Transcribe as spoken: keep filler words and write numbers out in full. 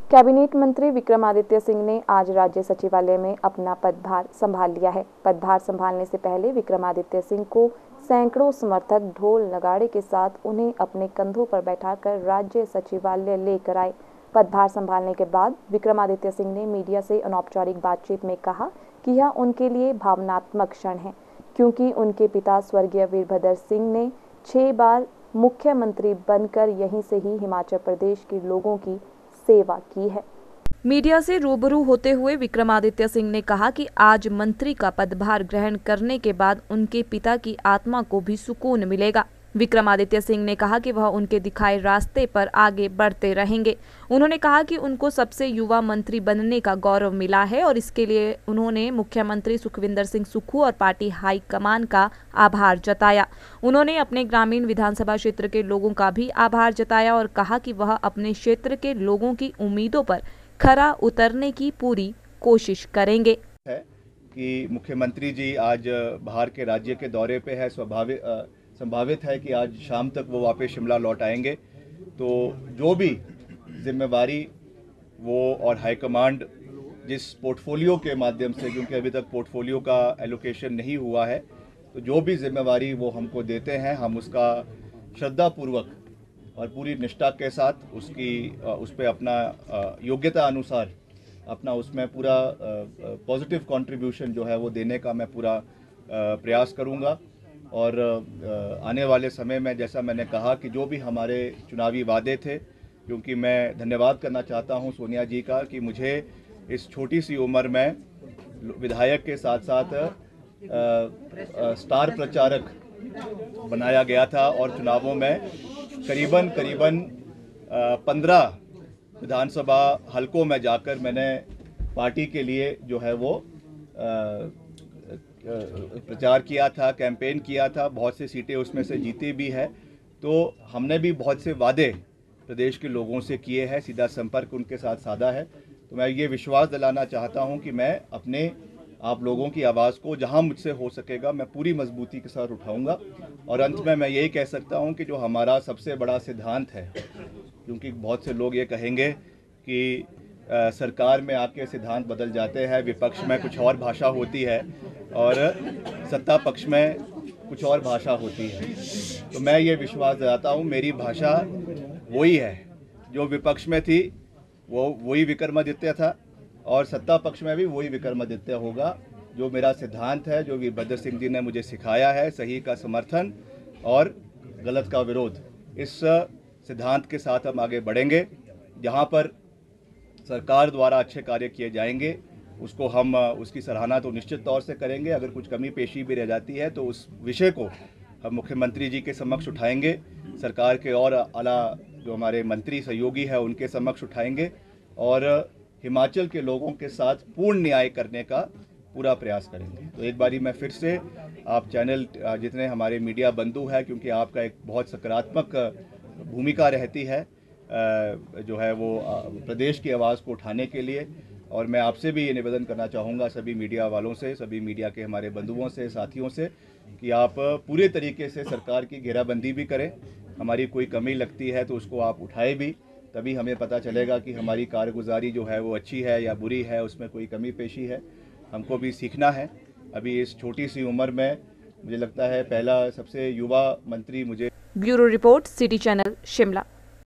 Cabinet मंत्री विक्रमादित्य सिंह ने आज राज्य सचिवालय में अपना पदभार संभाल लिया है। पदभार संभालने से पहले विक्रमादित्य सिंह को सैकड़ों समर्थक ढोल नगाड़े के साथ उन्हें अपने कंधों पर बैठाकर राज्य सचिवालय लेकर आए। पदभार संभालने के बाद विक्रमादित्य सिंह ने मीडिया से अनौपचारिक बातचीत में कहा कि यह उनके लिए भावनात्मक क्षण है, क्योंकि उनके पिता स्वर्गीय वीरभद्र सिंह ने छह बार मुख्यमंत्री बनकर यहीं से ही हिमाचल प्रदेश के लोगों की सेवा की है। मीडिया से रूबरू होते हुए विक्रमादित्य सिंह ने कहा कि आज मंत्री का पदभार ग्रहण करने के बाद उनके पिता की आत्मा को भी सुकून मिलेगा। विक्रमादित्य सिंह ने कहा कि वह उनके दिखाए रास्ते पर आगे बढ़ते रहेंगे। उन्होंने कहा कि उनको सबसे युवा मंत्री बनने का गौरव मिला है और इसके लिए उन्होंने मुख्यमंत्री सुखविंदर सिंह सुक्खू और पार्टी हाईकमान का आभार जताया। उन्होंने अपने ग्रामीण विधानसभा क्षेत्र के लोगों का भी आभार जताया और कहा कि वह अपने क्षेत्र के लोगों की उम्मीदों पर खरा उतरने की पूरी कोशिश करेंगे। है कि मुख्यमंत्री जी आज बाहर के राज्य के दौरे पे है, स्वाभाविक संभावित है कि आज शाम तक वो वापस शिमला लौट आएंगे। तो जो भी जिम्मेवारी वो और हाईकमांड जिस पोर्टफोलियो के माध्यम से, क्योंकि अभी तक पोर्टफोलियो का एलोकेशन नहीं हुआ है, तो जो भी जिम्मेवारी वो हमको देते हैं हम उसका श्रद्धापूर्वक और पूरी निष्ठा के साथ उसकी उस पर अपना योग्यता अनुसार अपना उसमें पूरा पॉजिटिव कंट्रीब्यूशन जो है वो देने का मैं पूरा प्रयास करूंगा। और आने वाले समय में जैसा मैंने कहा कि जो भी हमारे चुनावी वादे थे, क्योंकि मैं धन्यवाद करना चाहता हूं सोनिया जी का कि मुझे इस छोटी सी उम्र में विधायक के साथ साथ स्टार प्रचारक बनाया गया था और चुनावों में करीबन करीबन पंद्रह विधानसभा हलकों में जाकर मैंने पार्टी के लिए जो है वो आ, प्रचार किया था, कैंपेन किया था। बहुत सी सीटें उसमें से जीती भी है। तो हमने भी बहुत से वादे प्रदेश के लोगों से किए हैं, सीधा संपर्क उनके साथ साधा है। तो मैं ये विश्वास दिलाना चाहता हूं कि मैं अपने आप लोगों की आवाज़ को जहां मुझसे हो सकेगा मैं पूरी मजबूती के साथ उठाऊंगा। और अंत में मैं यही कह सकता हूं कि जो हमारा सबसे बड़ा सिद्धांत है, क्योंकि बहुत से लोग ये कहेंगे कि आ, सरकार में आके सिद्धांत बदल जाते हैं, विपक्ष में कुछ और भाषा होती है और सत्ता पक्ष में कुछ और भाषा होती है। तो मैं ये विश्वास दिलाता हूँ मेरी भाषा वही है जो विपक्ष में थी, वो वही विक्रमादित्य था और सत्ता पक्ष में भी वही विक्रमादित्य होगा। जो मेरा सिद्धांत है, जो वीरभद्र सिंह जी ने मुझे सिखाया है, सही का समर्थन और गलत का विरोध, इस सिद्धांत के साथ हम आगे बढ़ेंगे। जहाँ पर सरकार द्वारा अच्छे कार्य किए जाएंगे उसको हम उसकी सराहना तो निश्चित तौर से करेंगे। अगर कुछ कमी पेशी भी रह जाती है तो उस विषय को हम मुख्यमंत्री जी के समक्ष उठाएंगे, सरकार के और आला जो हमारे मंत्री सहयोगी है उनके समक्ष उठाएंगे और हिमाचल के लोगों के साथ पूर्ण न्याय करने का पूरा प्रयास करेंगे। तो एक बारी मैं फिर से आप चैनल जितने हमारे मीडिया बंधु हैं, क्योंकि आपका एक बहुत सकारात्मक भूमिका रहती है जो है वो प्रदेश की आवाज़ को उठाने के लिए, और मैं आपसे भी ये निवेदन करना चाहूँगा सभी मीडिया वालों से, सभी मीडिया के हमारे बंधुओं से, साथियों से, कि आप पूरे तरीके से सरकार की घेराबंदी भी करें। हमारी कोई कमी लगती है तो उसको आप उठाए भी, तभी हमें पता चलेगा कि हमारी कारगुजारी जो है वो अच्छी है या बुरी है, उसमें कोई कमी पेशी है। हमको भी सीखना है। अभी इस छोटी सी उम्र में मुझे लगता है पहला सबसे युवा मंत्री मुझे। Bureau report, city channel, Shimla.